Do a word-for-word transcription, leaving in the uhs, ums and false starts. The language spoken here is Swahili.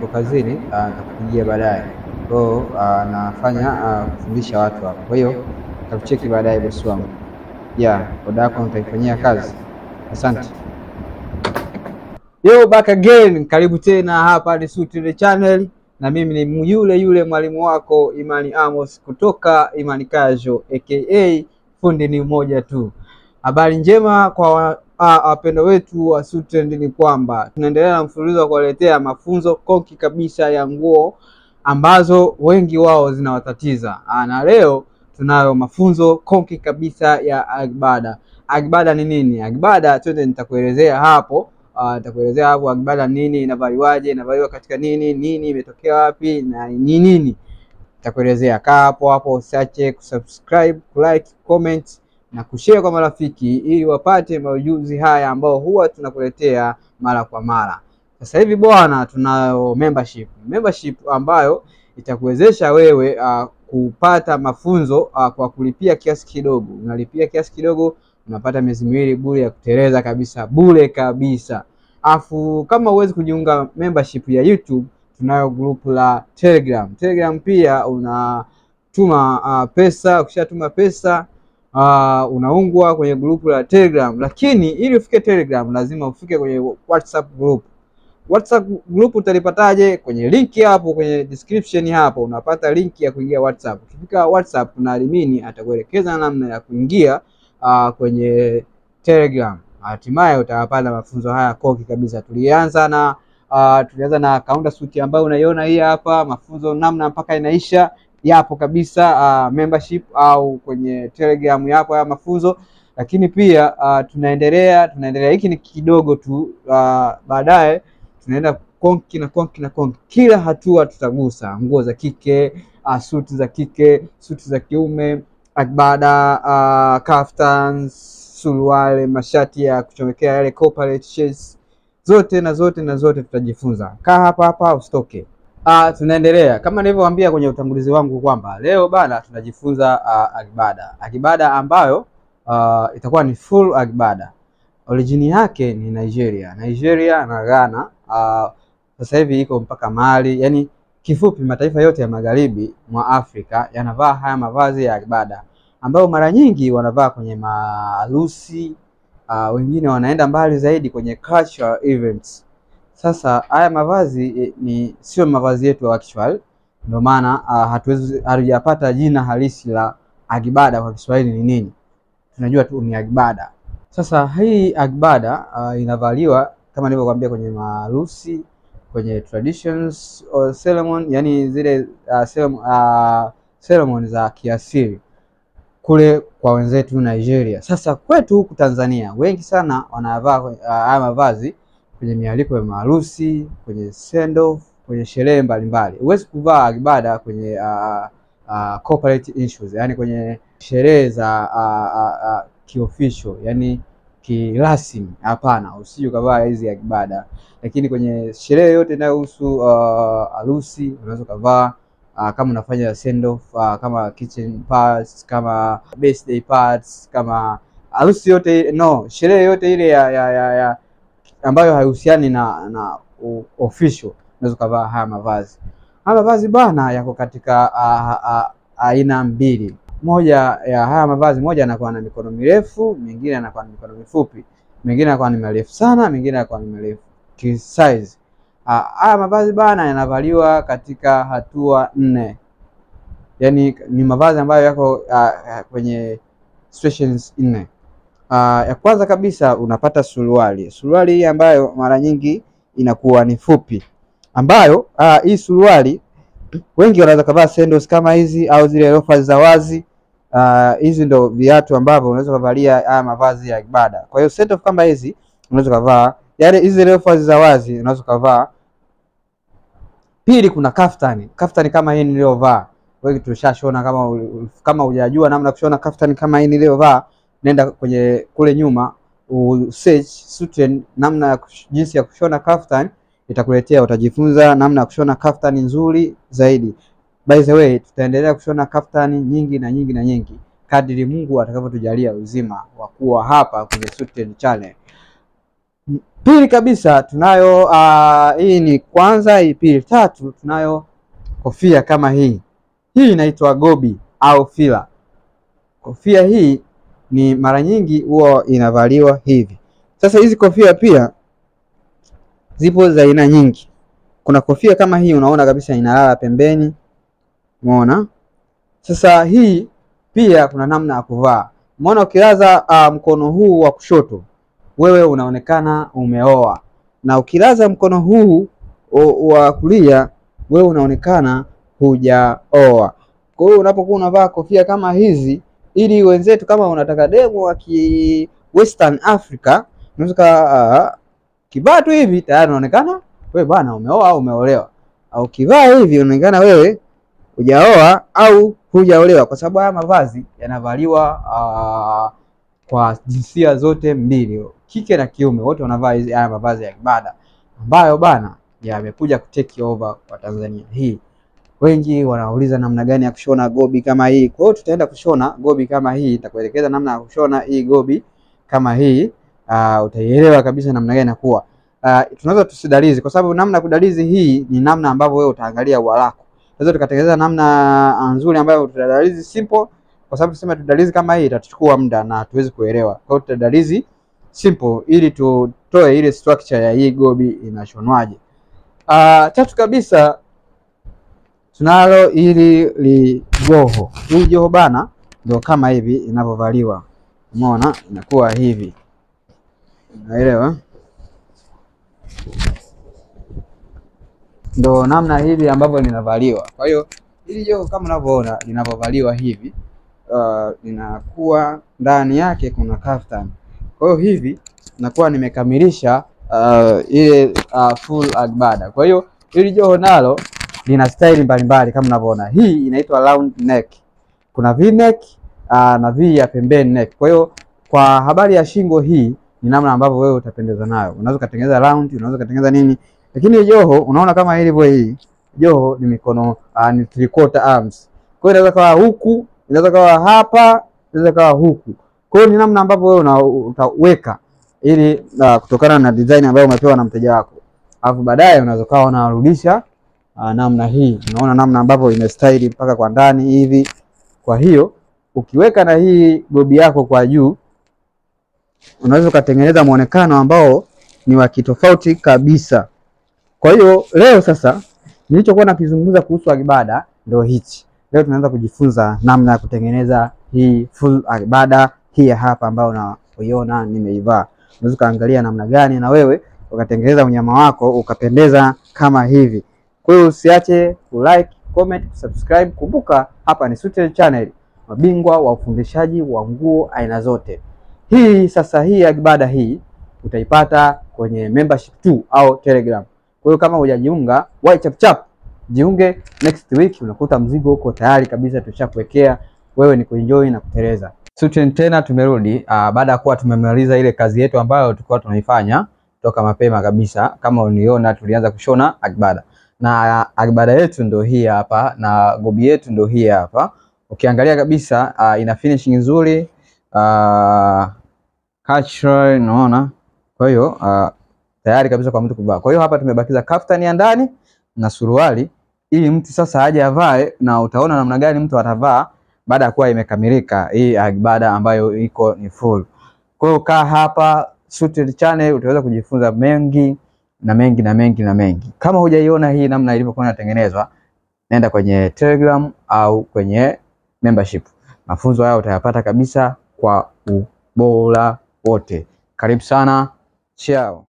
kazini nitakupigia baadaye. Kwa hiyo nafanya kufundisha watu hapo. Kwa hiyo nitakucheki baadaye bosi wangu. Yeah, oda yako nitaifanyia kazi. Asante. Yo, back again. Karibu tena hapa ni Suit the channel, na mimi ni yule yule mwalimu wako Imani Amos kutoka Imani Casual aka fundi ni mmoja tu. Habari njema kwa wapendwa wetu wa Suit ni kwamba tunaendelea na mfululizo wa kuwaletea mafunzo konki kabisa ya nguo ambazo wengi wao zinawatatiza. Na leo tunayo mafunzo konki kabisa ya Agbada. Agbada ni nini? Agbada chote nitakuelezea hapo. Uh, nitakuelezea hapo Agbada nini, inavaliwaje, inavaliwa katika nini, nini imetokea wapi na ni nini. Nitakuelezea. Kaa hapo hapo, usiache kusubscribe, kulike, comment na kushare kwa marafiki ili wapate majuzi haya ambao huwa tunakuletea mara kwa mara. Sasa hivi bwana, tunayo membership. Membership ambayo itakuwezesha wewe uh, kupata mafunzo uh, kwa kulipia kiasi kidogo. Unalipia kiasi kidogo, unapata miezi miwili bure ya kuteleza kabisa, bure kabisa. Afu kama uwezi kujiunga membership ya YouTube, tunayo group la Telegram. Telegram pia unatuma uh, pesa, ukishatuma pesa uh, unaungwa kwenye group la Telegram. Lakini ili ufike Telegram lazima ufike kwenye WhatsApp group. WhatsApp group utalipataje? Kwenye link hapo kwenye description hapo unapata link ya kuingia WhatsApp. Ukifika WhatsApp na admin atakuelekeza namna ya kuingia uh, kwenye Telegram. Hatimaye utapata mafunzo haya koki kabisa. Tulianza na uh, tulianza na counter suit ambayo unaiona hii hapa, mafunzo namna mpaka inaisha yapo kabisa uh, membership au kwenye Telegram yapo haya mafunzo. Lakini pia uh, tunaendelea tunaendelea hiki ni kidogo tu, uh, baadaye tunaenda konki na konki na konki. Kila hatua tutagusa nguo za kike, uh, suti za kike, suti za kiume, Agbada, uh, kaftans, suruali, mashati ya kuchomekea yale corporate shirts, zote na zote na zote tutajifunza. Kaa hapa hapa usitoke. Ah, tunaendelea kama nilivyowaambia kwenye utangulizi wangu kwamba leo bana tunajifunza uh, Agbada. Agbada ambayo uh, itakuwa ni full Agbada. Origin yake ni Nigeria, Nigeria na Ghana. Uh, sasa hivi iko mpaka Mali. Yani kifupi mataifa yote ya magharibi mwa Afrika yanavaa haya mavazi ya Agbada, ambayo mara nyingi wanavaa kwenye maharusi, uh, wengine wanaenda mbali zaidi kwenye cultural events. Sasa haya mavazi eh, ni sio mavazi yetu actual, ndio maana uh, hatuwezi hatujapata jina halisi la Agbada kwa Kiswahili ni nini. Tunajua tu ni Agbada. Sasa hii Agbada uh, inavaliwa kama nilivyokuambia kwenye maharusi, kwenye traditions or ceremony, yani zile uh, ceremony, uh, ceremony za kiasili kule kwa wenzetu Nigeria. Sasa kwetu huku Tanzania wengi sana wanavaa haya uh, mavazi kwenye mialiko ya maharusi, kwenye send off, kwenye sherehe mbalimbali. Huwezi kuvaa Agbada kwenye uh, uh, corporate issues, yani kwenye sherehe za uh, uh, uh, kiofficial, yani kirasmi. Hapana, usije kuvaa hizi Agbada. Lakini kwenye sherehe yote inayohusu harusi uh, unaweza kuvaa. Uh, kama unafanya send off, uh, kama kitchen parties, kama birthday parties, kama harusi yote, no, sherehe yote ile ya, ya, ya, ya ambayo haihusiani na na uh, official, unaweza kuvaa haya mavazi. Haya mavazi bana yako katika aina uh, uh, mbili. Moja ya haya mavazi, moja anakuwa na mikono mirefu, mingine anakuwa na mikono mifupi, mingine anakuwa ni mirefu sana, mingine anakuwa ni mirefu size. Haya uh, mavazi bana yanavaliwa katika hatua nne. Yani ni mavazi ambayo yako uh, kwenye situations nne. Uh, ya kwanza kabisa unapata suruali. Suruali hii ambayo mara nyingi inakuwa ni fupi, ambayo uh, hii suruali wengi wanaweza kuvaa sandals kama hizi au zile loafers za wazi. Uh, hizi ndo viatu ambavyo unaweza kuvalia haya mavazi ya Agbada. Kwa hiyo set of kama hizi unaweza kuvaa, yani hizi loafers za wazi unaweza kuvaa. Pili kuna kaftani. Kaftani kama hii niliyovaa. Wewe tulishashona, kama kama hujajua namna kushona kaftani kama hii niliyovaa, nenda kwenye kule nyuma u search suit namna ya jinsi ya kushona kaftani, itakuletea, utajifunza namna ya kushona kaftani nzuri zaidi. By the way, tutaendelea kushona kaftani nyingi na nyingi na nyingi kadiri Mungu atakavyotujalia uzima wa kuwa hapa kwenye Suit channel. Pili kabisa tunayo uh, hii ni kwanza, hii pili. Tatu tunayo kofia kama hii. Hii inaitwa gobi au fila. Kofia hii ni mara nyingi huwa inavaliwa hivi. Sasa hizi kofia pia zipo za aina nyingi. Kuna kofia kama hii unaona kabisa inalala pembeni. Umeona? Sasa hii pia kuna namna ya kuvaa. Umeona ukilaza uh, mkono huu wa kushoto wewe unaonekana umeoa, na ukilaza mkono huu wa kulia wewe unaonekana hujaoa. Kwa hiyo unapokuwa unavaa kofia kama hizi, ili wenzetu kama unataka demo wa ki Western Africa, unaweza uh, kivaa tu hivi tayari unaonekana wewe bwana umeoa au umeolewa, au kivaa hivi unaonekana wewe hujaoa au hujaolewa, kwa sababu haya mavazi yanavaliwa uh, kwa jinsia zote mbili, kike na kiume, wote wanavaa hizi haya mavazi ya Agbada ambayo bana yamekuja kutake over kwa Tanzania hii. Wengi wanauliza namna gani ya kushona gobi kama hii. Kwa hiyo tutaenda kushona gobi kama hii, nitakuelekeza namna ya kushona hii gobi kama hii. Uh, utaielewa kabisa namna gani inakuwa. Uh, tunaweza tusidalizi, kwa sababu namna kudalizi hii ni namna ambavyo wewe utaangalia ua lako. Sasa tukatengeneza namna nzuri ambayo tutadalizi simple, kwa sababu tuseme tudalizi kama hii itachukua muda na hatuwezi kuelewa. Kwa hiyo tutadalizi simple ili tutoe ile structure ya hii gobi inashonwaje. Uh, tatu kabisa tunalo ili li joho. Hii joho bana ndio kama hivi inavyovaliwa. Umeona inakuwa hivi. Unaelewa? Ndio namna hivi ambavyo linavaliwa. Kwa hiyo hili joho kama unavyoona linavyovaliwa hivi, uh, linakuwa ndani yake kuna kaftan. Kwa hiyo hivi nakuwa nimekamilisha uh, ile uh, full Agbada. Kwa hiyo hili joho nalo lina style mbalimbali kama unavyoona. Hii inaitwa round neck. Kuna V-neck uh, na V ya pembeni neck. Kwa hiyo kwa habari ya shingo hii ni namna ambavyo wewe utapendeza nayo. Unaweza kutengeneza round, unaweza kutengeneza nini. Lakini joho unaona kama ilivyo hii. Joho ni mikono uh, ni three quarter arms. Kwa hiyo inaweza kawa huku, inaweza kawa hapa, inaweza kawa huku. Kwa hiyo ni namna ambavyo wewe utaweka ili uh, kutokana na design ambayo umepewa na mteja wako. Alafu baadaye unaweza kawa unarudisha uh, namna hii. Unaona namna ambavyo imestyle mpaka kwa ndani hivi. Kwa hiyo ukiweka na hii gobi yako kwa juu, unaweza kutengeneza muonekano ambao ni wa kitofauti kabisa. Kwa hiyo leo sasa nilichokuwa nakizungumza kuhusu Agbada ndio hichi. Leo tunaanza kujifunza namna ya kutengeneza hii full Agbada hii hapa ambayo unaiona nimeivaa. Unaweza kaangalia namna gani na wewe ukatengeneza unyama wako ukapendeza kama hivi. Kwa hiyo usiache kulike, comment, subscribe. Kumbuka hapa ni Sutil Channel, mabingwa wa ufundishaji wa nguo aina zote. Hii sasa hii Agbada hii utaipata kwenye membership two au Telegram. Kwa hiyo kama hujajiunga, wai chap chap jiunge. Next week unakuta mzigo uko tayari kabisa, tushakuwekea wewe ni kuenjoy na kuteleza. Sutil tena tumerudi uh, baada ya kuwa tumemaliza ile kazi yetu ambayo tulikuwa tunaifanya toka mapema kabisa. Kama uniona tulianza kushona Agbada. Na uh, Agbada yetu ndio hii hapa na gobi yetu ndio hii hapa. Ukiangalia kabisa uh, ina finishing nzuri. Uh, cultural unaona. Kwa hiyo uh, tayari kabisa kwa mtu kuvaa. Kwa hiyo hapa tumebakiza kaftani ya ndani na suruali ili mtu sasa aje avae, na utaona namna gani mtu atavaa baada ya kuwa imekamilika hii Agbada ambayo iko ni full. Kwa hiyo kaa hapa Sutil Channel utaweza kujifunza mengi na mengi na mengi na mengi. Kama hujaiona hii namna ilivyokuwa inatengenezwa, nenda kwenye Telegram au kwenye membership. Mafunzo haya utayapata kabisa kwa ubora wote. Karibu sana. Ciao.